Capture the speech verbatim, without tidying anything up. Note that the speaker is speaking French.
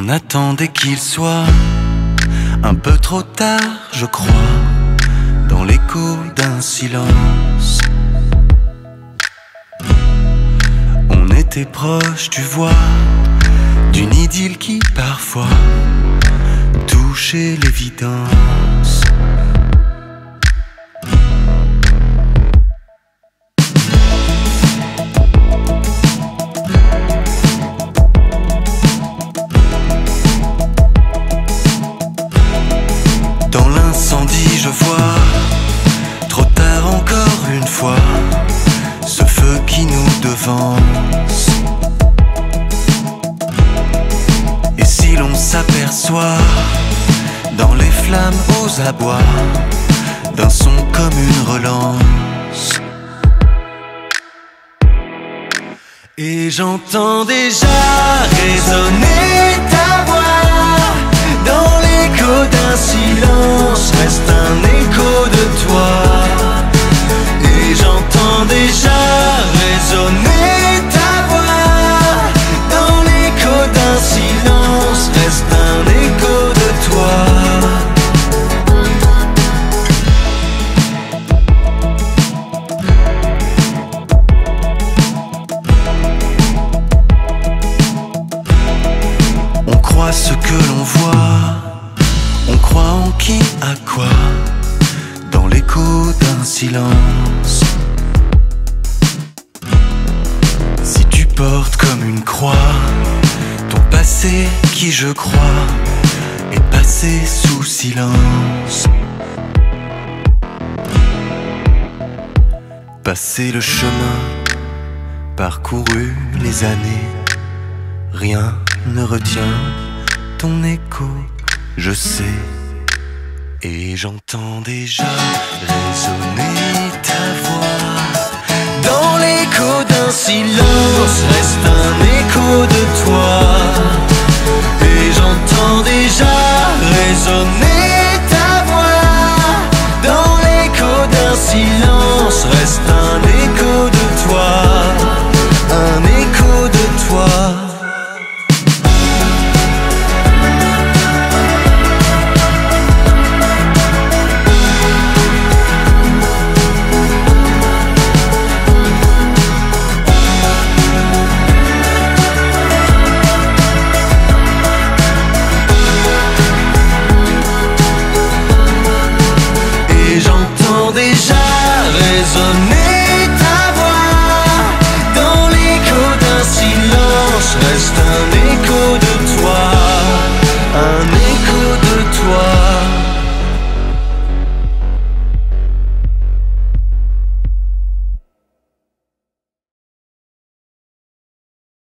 On attendait qu'il soit un peu trop tard, je crois, dans l'écho d'un silence. On était proche, tu vois, d'une idylle qui parfois touchait l'évidence. Dans l'incendie je vois, trop tard encore une fois, ce feu qui nous devance. Et si l'on s'aperçoit, dans les flammes aux abois, d'un son comme une relance. Et j'entends déjà résonner ta voix, dans l'écho d'un silence reste un écho de toi. Et j'entends déjà résonner ta voix, dans l'écho d'un silence reste un écho de toi. On croit ce que l'on voit, on croit en qui, à quoi, dans l'écho d'un silence. Si tu portes comme une croix ton passé qui, je crois, est passé sous silence. Passé le chemin, parcouru les années, rien ne retient ton écho, je sais. Et j'entends déjà résonner ta voix, dans l'écho d'un silence reste un écho de toi. Et j'entends déjà résonner ta voix, dans l'écho d'un silence reste un écho de toi, un écho de toi. Déjà résonner